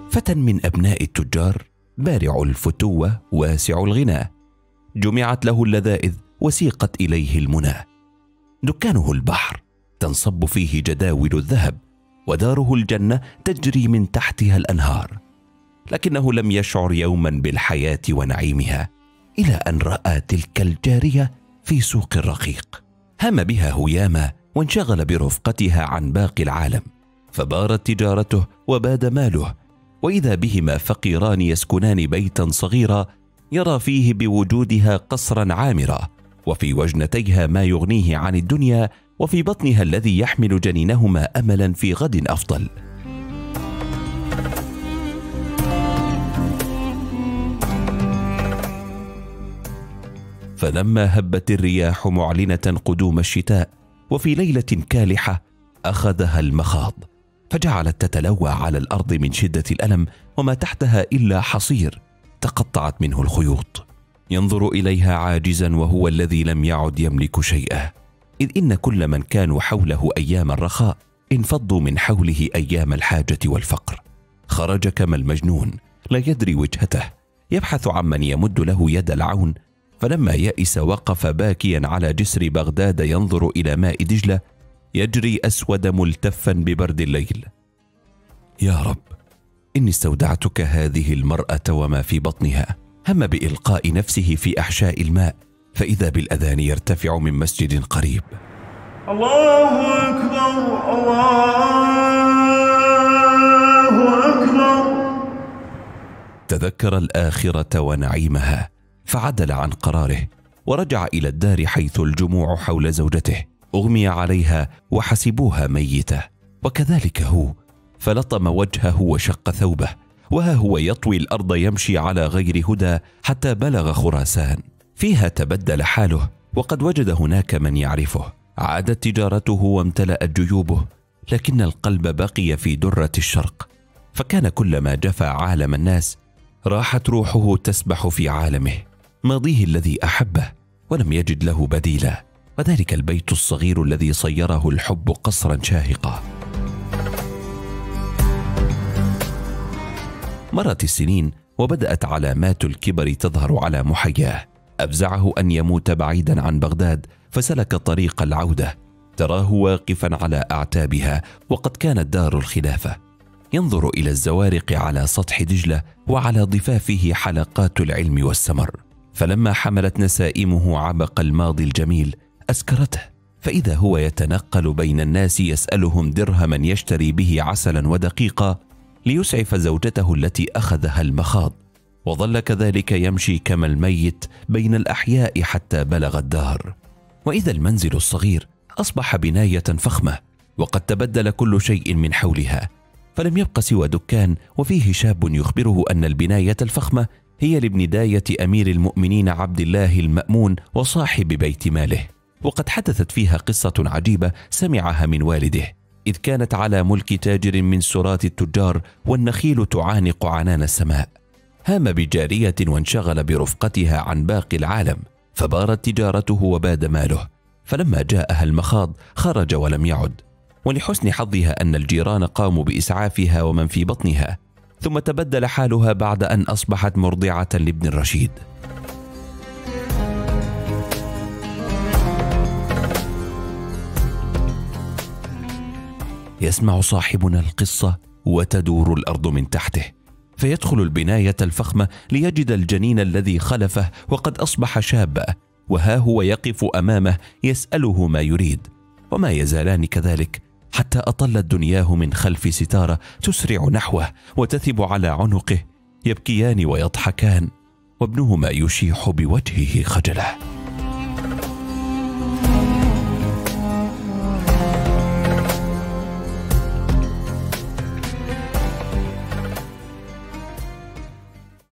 فتى من أبناء التجار، بارع الفتوة واسع الغنى، جمعت له اللذائذ وسيقت إليه المنى. دكانه البحر تنصب فيه جداول الذهب، وداره الجنة تجري من تحتها الأنهار. لكنه لم يشعر يوما بالحياة ونعيمها إلى أن رأى تلك الجارية في سوق الرقيق. هم بها هياما وانشغل برفقتها عن باقي العالم، فبارت تجارته وباد ماله، وإذا بهما فقيران يسكنان بيتا صغيرا يرى فيه بوجودها قصرا عامرا، وفي وجنتيها ما يغنيه عن الدنيا، وفي بطنها الذي يحمل جنينهما أملا في غد أفضل. فلما هبت الرياح معلنة قدوم الشتاء، وفي ليلة كالحة أخذها المخاض، فجعلت تتلوى على الأرض من شدة الألم، وما تحتها إلا حصير تقطعت منه الخيوط. ينظر إليها عاجزا وهو الذي لم يعد يملك شيئا، إذ إن كل من كانوا حوله أيام الرخاء انفضوا من حوله أيام الحاجة والفقر. خرج كما المجنون لا يدري وجهته، يبحث عمن يمد له يد العون، فلما يئس وقف باكيا على جسر بغداد ينظر إلى ماء دجلة يجري أسود ملتفا ببرد الليل. يا رب، إني استودعتك هذه المرأة وما في بطنها. هم بإلقاء نفسه في أحشاء الماء، فإذا بالأذان يرتفع من مسجد قريب. الله أكبر، الله أكبر. تذكر الآخرة ونعيمها فعدل عن قراره، ورجع إلى الدار حيث الجموع حول زوجته، أغمي عليها وحسبوها ميتة. وكذلك هو، فلطم وجهه وشق ثوبه، وها هو يطوي الأرض يمشي على غير هدى حتى بلغ خراسان. فيها تبدل حاله، وقد وجد هناك من يعرفه. عادت تجارته وامتلأت جيوبه، لكن القلب بقي في درة الشرق، فكان كلما جفى عالم الناس راحت روحه تسبح في عالمه، ماضيه الذي أحبه ولم يجد له بديلا، وذلك البيت الصغير الذي صيره الحب قصرا شاهقا. مرت السنين وبدأت علامات الكبر تظهر على محياه. أفزعه أن يموت بعيدا عن بغداد، فسلك طريق العودة. تراه واقفا على أعتابها، وقد كانت دار الخلافة. ينظر إلى الزوارق على سطح دجلة، وعلى ضفافه حلقات العلم والسمر. فلما حملت نسائمه عبق الماضي الجميل أسكرته، فإذا هو يتنقل بين الناس يسألهم درهما يشتري به عسلا ودقيقا ليسعف زوجته التي أخذها المخاض، وظل كذلك يمشي كما الميت بين الأحياء حتى بلغ الدار. وإذا المنزل الصغير أصبح بناية فخمة، وقد تبدل كل شيء من حولها، فلم يبق سوى دكان وفيه شاب يخبره أن البناية الفخمة هي لابن أمير المؤمنين عبد الله المأمون وصاحب بيت ماله. وقد حدثت فيها قصة عجيبة سمعها من والده، إذ كانت على ملك تاجر من سرات التجار، والنخيل تعانق عنان السماء. هام بجارية وانشغل برفقتها عن باقي العالم، فبارت تجارته وباد ماله. فلما جاءها المخاض خرج ولم يعد، ولحسن حظها أن الجيران قاموا بإسعافها ومن في بطنها، ثم تبدل حالها بعد أن أصبحت مرضعة لابن الرشيد. يسمع صاحبنا القصة وتدور الأرض من تحته، فيدخل البناية الفخمة ليجد الجنين الذي خلفه وقد أصبح شابا، وها هو يقف أمامه يسأله ما يريد، وما يزالان كذلك حتى أطلت دنياه من خلف ستارة تسرع نحوه وتثب على عنقه، يبكيان ويضحكان، وابنهما يشيح بوجهه خجله.